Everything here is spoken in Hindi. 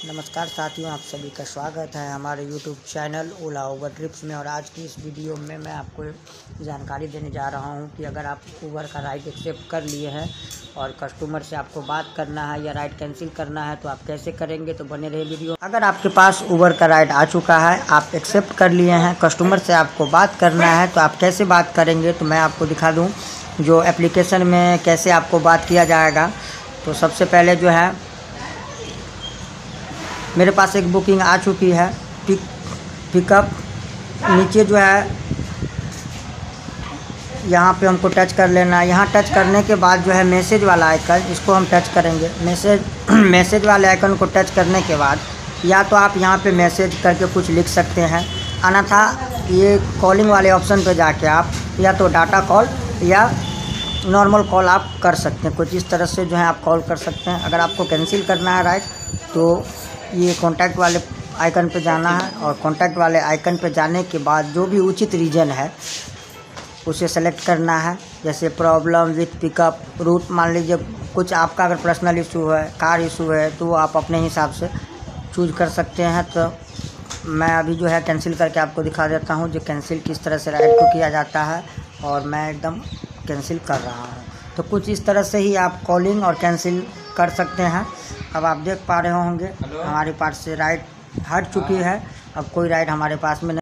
नमस्कार साथियों, आप सभी का स्वागत है हमारे YouTube channel Ola Uber trips में। और आज की इस वीडियो में मैं आपको जानकारी देने जा रहा हूं कि अगर आप उबर का राइड एक्सेप्ट कर लिए हैं और कस्टमर से आपको बात करना है या राइड कैंसिल करना है तो आप कैसे करेंगे। तो बने रहे वीडियो। अगर आपके पास उबर का राइड आ चुका है, आप एक्सेप्ट कर लिए हैं, कस्टमर से आपको बात करना है तो आप कैसे बात करेंगे तो मैं आपको दिखा दूँ जो एप्लीकेशन में कैसे आपको बात किया जाएगा। तो सबसे पहले जो है मेरे पास एक बुकिंग आ चुकी है पिकअप। नीचे जो है यहाँ पे हमको टच कर लेना है। यहाँ टच करने के बाद जो है मैसेज वाला आइकन, इसको हम टच करेंगे। मैसेज वाले आइकन को टच करने के बाद या तो आप यहाँ पे मैसेज करके कुछ लिख सकते हैं, अन्यथा ये कॉलिंग वाले ऑप्शन पे जाके आप या तो डाटा कॉल या नॉर्मल कॉल आप कर सकते हैं। कुछ इस तरह से जो है आप कॉल कर सकते हैं। अगर आपको कैंसिल करना है राइड तो ये कॉन्टैक्ट वाले आइकन पे जाना है और कॉन्टैक्ट वाले आइकन पे जाने के बाद जो भी उचित रीज़न है उसे सेलेक्ट करना है। जैसे प्रॉब्लम विथ पिकअप रूट, मान लीजिए कुछ आपका अगर पर्सनल इशू है, कार इशू है, तो वो आप अपने हिसाब से चूज कर सकते हैं। तो मैं अभी जो है कैंसिल करके आपको दिखा देता हूँ जो कैंसिल किस तरह से राइड को किया जाता है, और मैं एकदम कैंसिल कर रहा हूँ। तो कुछ इस तरह से ही आप कॉलिंग और कैंसिल कर सकते हैं। अब आप देख पा रहे होंगे हमारे पास से राइड हट चुकी है, अब कोई राइड हमारे पास में